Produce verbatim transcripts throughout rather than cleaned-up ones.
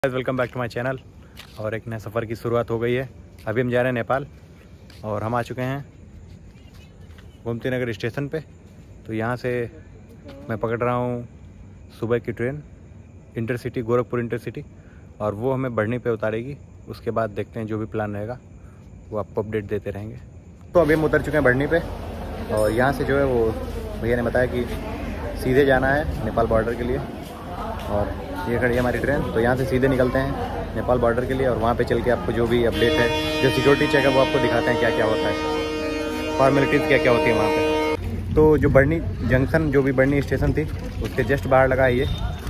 Welcome back to my channel. और एक नए सफ़र की शुरुआत हो गई है। अभी हम जा रहे हैं नेपाल और हम आ चुके हैं गोमती नगर स्टेशन पे। तो यहाँ से मैं पकड़ रहा हूँ सुबह की ट्रेन इंटरसिटी, गोरखपुर इंटरसिटी, और वो हमें बढ़नी पे उतारेगी। उसके बाद देखते हैं, जो भी प्लान रहेगा वो आपको अपडेट देते रहेंगे। तो अभी हम उतर चुके हैं बढ़नी पे और यहाँ से जो है वो भैया ने बताया कि सीधे जाना है नेपाल बॉर्डर के लिए। और ये खड़ी है हमारी ट्रेन, तो यहाँ से सीधे निकलते हैं नेपाल बॉर्डर के लिए और वहाँ पे चल के आपको जो भी अपडेट है, जो सिक्योरिटी चेक है, वो आपको दिखाते हैं क्या क्या होता है, फॉर्मेलिटीज़ क्या क्या होती है वहाँ पे। तो जो बढ़नी जंक्शन, जो भी बढ़नी स्टेशन थी, उसके जस्ट बाहर लगा है ये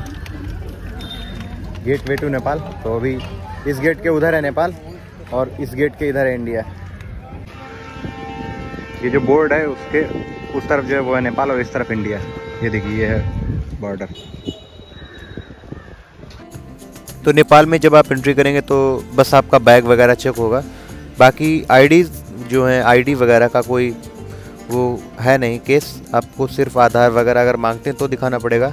गेट वे टू नेपाल। तो अभी इस गेट के उधर है नेपाल और इस गेट के इधर है इंडिया। ये जो बोर्ड है उसके उस तरफ जो है वो है नेपाल और इस तरफ इंडिया। ये देखिए, ये है बॉर्डर। तो नेपाल में जब आप एंट्री करेंगे तो बस आपका बैग वगैरह चेक होगा। बाकी आईडी जो है, आईडी वगैरह का कोई वो है नहीं केस। आपको सिर्फ आधार वगैरह अगर मांगते हैं तो दिखाना पड़ेगा।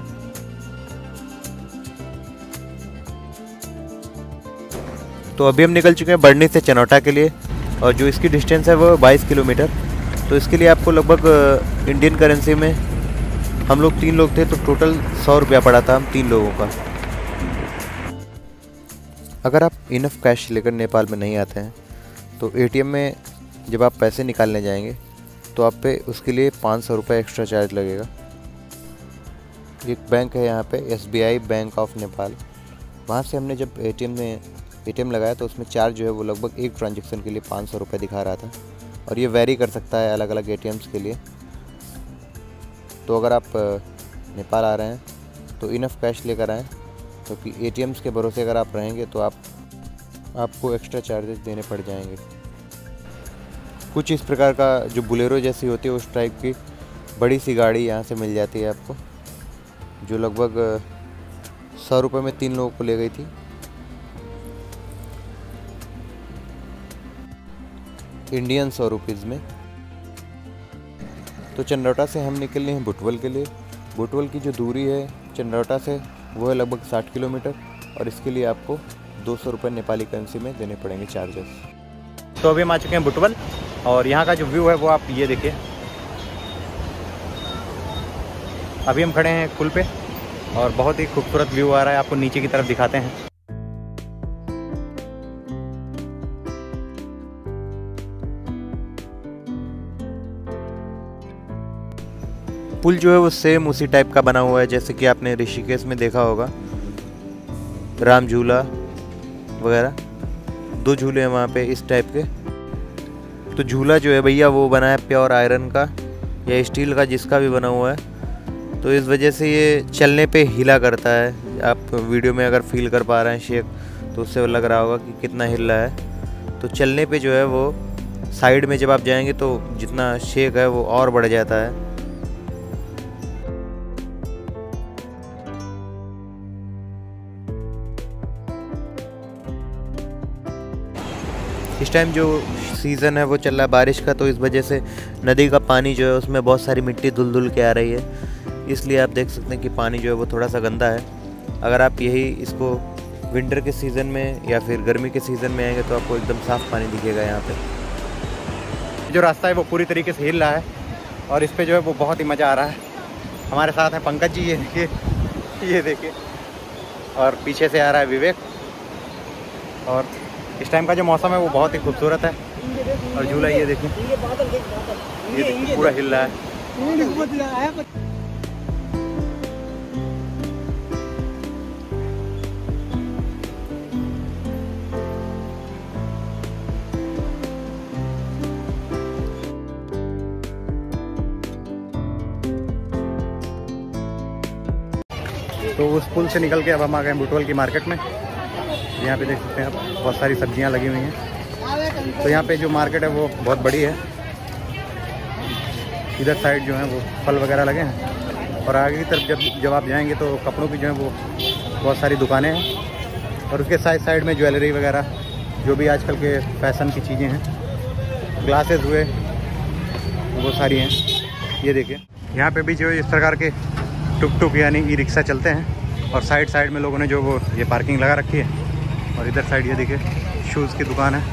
तो अभी हम निकल चुके हैं बढ़नी से चनौटा के लिए और जो इसकी डिस्टेंस है वो बाईस किलोमीटर। तो इसके लिए आपको लगभग इंडियन करेंसी में, हम लोग तीन लोग थे तो टोटल सौ रुपया पड़ा था हम तीन लोगों का। अगर आप इनफ कैश लेकर नेपाल में नहीं आते हैं तो एटीएम में जब आप पैसे निकालने जाएंगे तो आप पे उसके लिए पाँच सौ रुपये एक्स्ट्रा चार्ज लगेगा। एक बैंक है यहाँ पे, S B I bank of Nepal. वहाँ से हमने जब एटीएम में एटीएम लगाया तो उसमें चार्ज जो है वो लगभग एक ट्रांजैक्शन के लिए पाँच सौ रुपये दिखा रहा था। और ये वेरी कर सकता है अलग अलग एटीएम्स के लिए। तो अगर आप नेपाल आ रहे हैं तो इनफ कैश लेकर आएँ, क्योंकि तो एटीएम्स के भरोसे अगर आप रहेंगे तो आप आपको एक्स्ट्रा चार्जेस देने पड़ जाएंगे। कुछ इस प्रकार का जो बुलेरो जैसी होती है उस टाइप की बड़ी सी गाड़ी यहाँ से मिल जाती है आपको, जो लगभग सौ रुपये में तीन लोगों को ले गई थी। इंडियन सौ रुपीज़ में। तो चंद्रौटा से हम निकले हैं बुटवल के लिए। बुटवल की जो दूरी है चंद्रौटा से वो है लगभग साठ किलोमीटर और इसके लिए आपको दो सौ रुपये नेपाली करेंसी में देने पड़ेंगे चार्जेस। तो अभी हम आ चुके हैं बुटवल और यहाँ का जो व्यू है वो आप ये देखिए। अभी हम खड़े हैं पुल पे और बहुत ही खूबसूरत व्यू आ रहा है, आपको नीचे की तरफ दिखाते हैं। पुल जो है वो सेम उसी टाइप का बना हुआ है जैसे कि आपने ऋषिकेश में देखा होगा, राम झूला वगैरह। दो झूले हैं वहाँ पे इस टाइप के। तो झूला जो है भैया वो बना है प्योर आयरन का या स्टील का, जिसका भी बना हुआ है। तो इस वजह से ये चलने पे हिला करता है। आप वीडियो में अगर फील कर पा रहे हैं शेक, तो उससे लग रहा होगा कि कितना हिल रहा है। तो चलने पे जो है वो साइड में जब आप जाएंगे तो जितना शेक है वो और बढ़ जाता है। इस टाइम जो सीज़न है वो चल रहा है बारिश का, तो इस वजह से नदी का पानी जो है उसमें बहुत सारी मिट्टी धुल धुल के आ रही है। इसलिए आप देख सकते हैं कि पानी जो है वो थोड़ा सा गंदा है। अगर आप यही इसको विंटर के सीज़न में या फिर गर्मी के सीज़न में आएंगे तो आपको एकदम साफ़ पानी दिखेगा यहाँ पे। जो रास्ता है वो पूरी तरीके से हिल रहा है और इस पर जो है वो बहुत ही मज़ा आ रहा है। हमारे साथ हैं पंकज जी, ये देखिए, ये देखिए, और पीछे से आ रहा है विवेक। और इस टाइम का जो मौसम है वो बहुत ही खूबसूरत है। और झूला ये देखिए, ये देखिए पूरा हिल रहा है। तो उस पुल से निकल के अब हम आ गए बुटवल की मार्केट में। यहाँ पे देख सकते हैं आप, बहुत सारी सब्जियाँ लगी हुई हैं। तो यहाँ पे जो मार्केट है वो बहुत बड़ी है। इधर साइड जो है वो फल वगैरह लगे हैं और आगे की तरफ जब जब आप जाएंगे तो कपड़ों की जो है वो बहुत सारी दुकानें हैं। और उसके साइड साइड में ज्वेलरी वगैरह, जो भी आजकल के फैशन की चीज़ें हैं, ग्लासेस हुए, वो सारी हैं। ये देखिए, यहाँ पे भी जो इस प्रकार के टुक टुक यानी ई रिक्शा चलते हैं और साइड साइड में लोगों ने जो वो ये पार्किंग लगा रखी है। और इधर साइड ये देखिए शूज़ की दुकान है।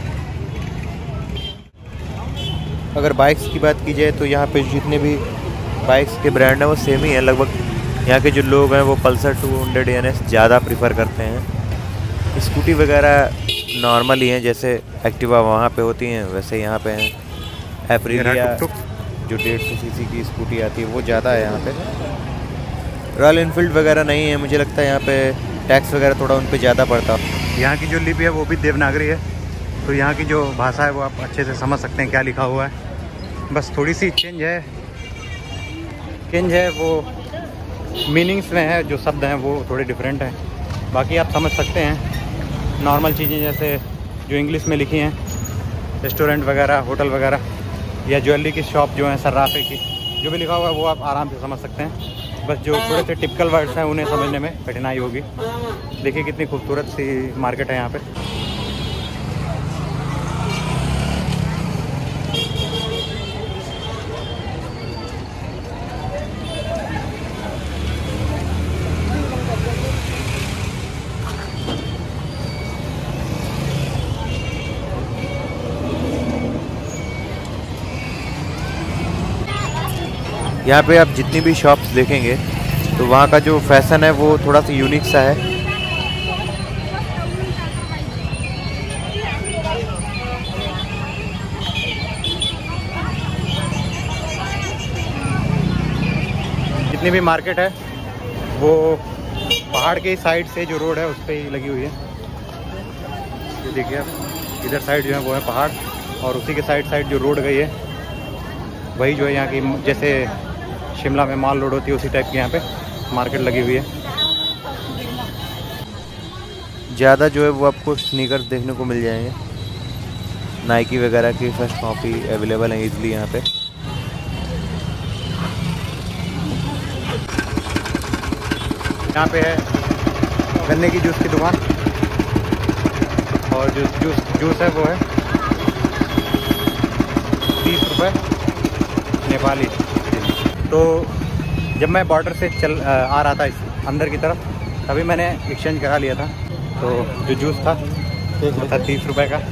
अगर बाइक्स की बात की जाए तो यहाँ पे जितने भी बाइक्स के ब्रांड हैं वो सेम ही है लगभग। यहाँ के जो लोग हैं वो Pulsar two hundred N S ज़्यादा प्रीफर करते हैं। स्कूटी वगैरह नॉर्मल ही हैं, जैसे एक्टिवा वहाँ पे होती हैं वैसे यहाँ पे हैं। एप्रिलिया जो डेढ़ सौ सी सी की स्कूटी आती है वो ज़्यादा है यहाँ पे। रॉयल इनफील्ड वगैरह नहीं है, मुझे लगता है यहाँ पे टैक्स वगैरह थोड़ा उन पर ज़्यादा पड़ता। यहाँ की जो लिपि है वो भी देवनागरी है, तो यहाँ की जो भाषा है वो आप अच्छे से समझ सकते हैं क्या लिखा हुआ है। बस थोड़ी सी चेंज है चेंज है वो मीनिंग्स में है, जो शब्द हैं वो थोड़े डिफरेंट हैं। बाकी आप समझ सकते हैं नॉर्मल चीज़ें जैसे जो इंग्लिश में लिखी हैं, रेस्टोरेंट वगैरह, होटल वगैरह, या ज्वेलरी की शॉप जो है, सर्राफे की, जो भी लिखा हुआ है वो आप आराम से समझ सकते हैं। बस जो थोड़े से टिपिकल वर्ड्स हैं उन्हें समझने में कठिनाई होगी। देखिए कितनी खूबसूरत सी मार्केट है यहाँ पे। यहाँ पे आप जितनी भी शॉप्स देखेंगे तो वहाँ का जो फैशन है वो थोड़ा सा यूनिक सा है। जितनी भी मार्केट है वो पहाड़ के साइड से जो रोड है उस पर ही लगी हुई है। ये देखिए आप, इधर साइड जो है वो है पहाड़, और उसी के साइड साइड जो रोड गई है वही जो है यहाँ की, जैसे शिमला में माल रोड होती है उसी टाइप की यहाँ पे मार्केट लगी हुई है। ज़्यादा जो है वो आपको स्नीकर्स देखने को मिल जाएंगे। नाइकी वगैरह की फर्स्ट कॉपी अवेलेबल है इजली यहाँ पे। यहाँ पे है गन्ने की जूस की दुकान, और जो जूस जूस है वो है तीस रुपये नेपाली। तो जब मैं बॉर्डर से चल आ रहा था इस अंदर की तरफ, तभी मैंने एक्सचेंज करा लिया था। तो जो जूस था वो था तीस रुपये का,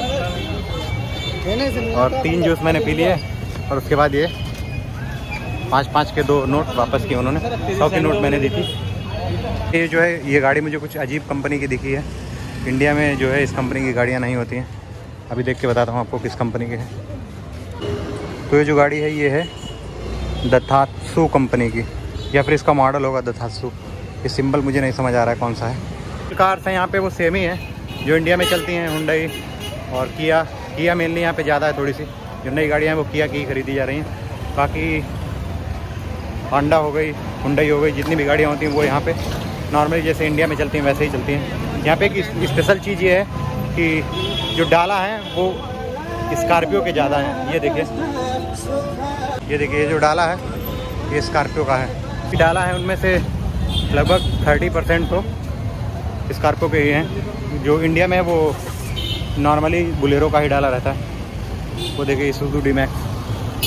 और तीन जूस मैंने पी लिए। और उसके बाद ये पाँच पाँच के दो नोट वापस किए उन्होंने, सौ की नोट मैंने दी थी। ये जो है ये गाड़ी मुझे कुछ अजीब कंपनी की दिखी है। इंडिया में जो है इस कंपनी की गाड़ियाँ नहीं होती हैं। अभी देख के बताता हूँ आपको किस कंपनी की है। तो ये जो गाड़ी है ये है दथात्सु कंपनी की, या फिर इसका मॉडल होगा दथात्सु। ये सिंबल मुझे नहीं समझ आ रहा है कौन सा है। कार्स हैं यहाँ पे वो सेम ही है जो इंडिया में चलती हैं, हुंडई और किया। किया मेनली यहाँ पे ज़्यादा है थोड़ी सी। जो नई गाड़ियाँ हैं वो किया की खरीदी जा रही हैं। बाकी होंडा हो गई, हुंडई हो गई, जितनी भी गाड़ियाँ होती हैं वो यहाँ पे नॉर्मली जैसे इंडिया में चलती हैं वैसे ही चलती हैं। यहाँ पे एक स्पेशल चीज़ ये है कि जो डाला है वो स्कॉर्पियो के ज़्यादा हैं। ये देखिए ये देखिए ये जो डाला है ये स्कॉर्पियो का है। डाला है उनमें से लगभग थर्टी परसेंट तो स्कॉर्पियो के ही हैं। जो इंडिया में वो नॉर्मली बुलेरो का ही डाला रहता है। वो देखिए ईसुज़ू डी मैक्स।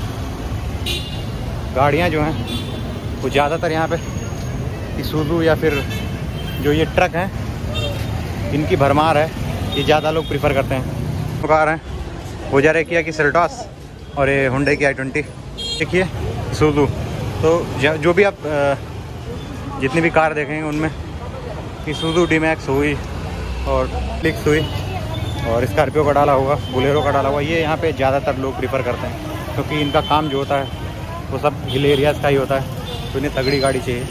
गाड़ियाँ जो हैं वो ज़्यादातर यहाँ पे ईसुज़ू या फिर जो ये ट्रक हैं इनकी भरमार है, ये ज़्यादा लोग प्रीफर करते हैं। कार हैं वो जा रहे किया की सेल्टॉस और ये हुंडई की आई ट्वेंटी। देखिए ईसुज़ू। तो जो भी आप जितनी भी कार देखेंगे उनमें ईसुज़ू डी मैक्स हुई और फ्लिक्स हुई और स्कॉर्पियो का डाला होगा, बुलेरो का डाला हुआ, ये यहाँ पे ज़्यादातर लोग प्रीफर करते हैं क्योंकि इनका काम जो होता है वो सब हिल एरियाज़ का ही होता है। तो इन्हें तगड़ी गाड़ी चाहिए,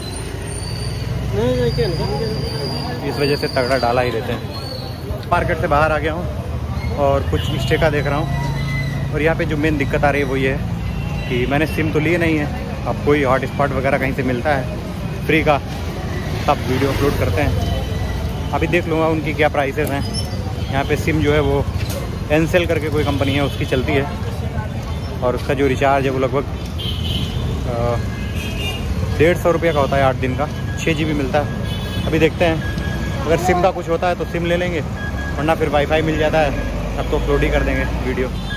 इस वजह से तगड़ा डाला ही देते हैं। मार्केट से बाहर आ गया हूँ और कुछ स्टेका देख रहा हूँ। और यहाँ पे जो मेन दिक्कत आ रही है वो ये है कि मैंने सिम तो लिए नहीं है। अब कोई हॉट स्पॉट वगैरह कहीं से मिलता है फ्री का, सब वीडियो अपलोड करते हैं। अभी देख लूँगा उनकी क्या प्राइसेस हैं। यहाँ पे सिम जो है वो एनसेल करके कोई कंपनी है उसकी चलती है, और उसका जो रिचार्ज है वो लगभग डेढ़ सौ रुपये का होता है, आठ दिन का, छः जी बी मिलता है। अभी देखते हैं अगर सिम का कुछ होता है तो सिम ले लेंगे, वरना फिर वाईफाई मिल जाता है, तब तो अपलोड ही कर देंगे वीडियो।